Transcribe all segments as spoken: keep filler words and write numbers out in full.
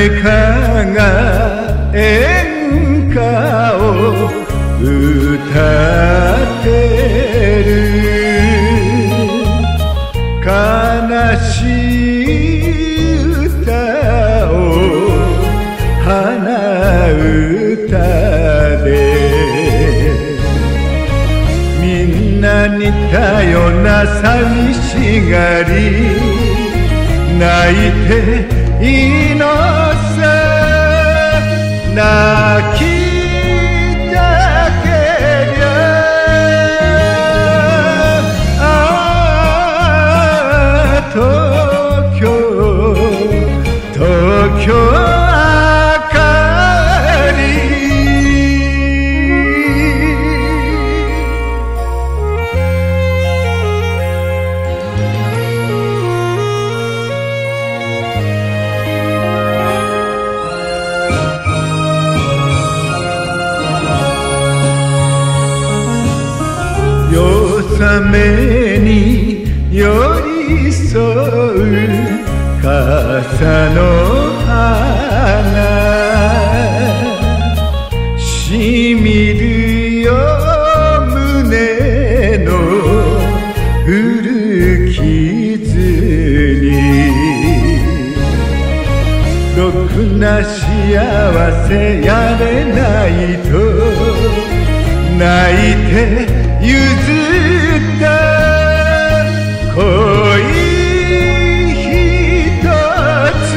誰かが演歌を歌ってる。悲しい歌を鼻歌でみんな似たような寂しがり泣いていいのさ。泣きたけりゃあ東京東京あかり。夜雨に寄り添う傘の花しみるよ胸の古傷に。ろくな幸せやれないと泣いて譲った恋ひとつ。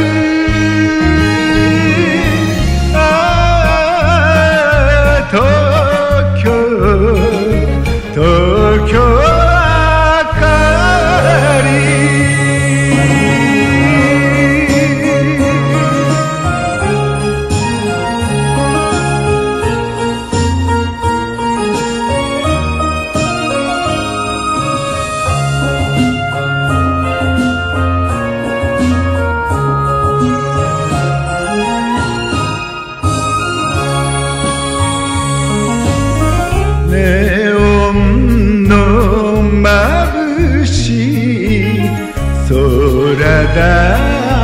ああ東京東京あかり。ネオンの眩しい空だ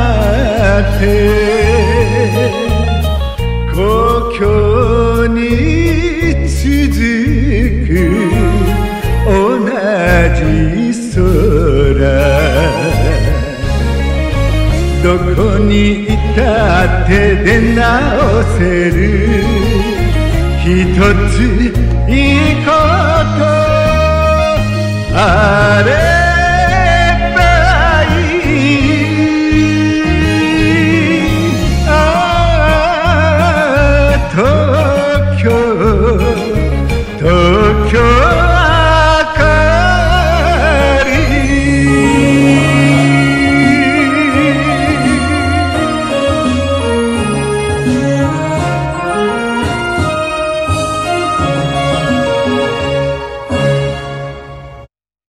って故郷に続く同じ空。どこにいたって出直せるひとついいことあれ。